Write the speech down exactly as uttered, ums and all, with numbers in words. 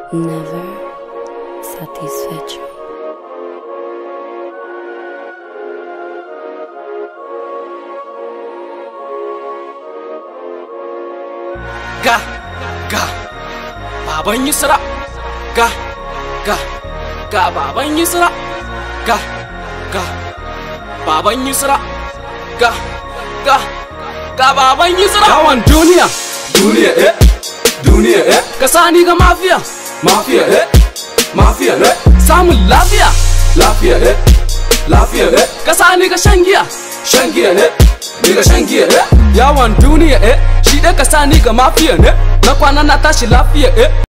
never satisfecho. Ga, ga, baban Yusra. Ga, ga, ga baban Yusra. Ga, ga, baban Yusra. Ga, ga, ga baban Yusra. Yawan duniya, Duniya eh, duniya eh, ka sani ga mafiya, mafiya eh, mafiya eh, samun lafiya. lafiya eh, lafiya eh, Ka sani ga shan giya, shan giya ne, ni ga shan giya eh. yawan duniya eh, shi dai ka sani ga mafiya ne, na kwana na tashi lafiya eh.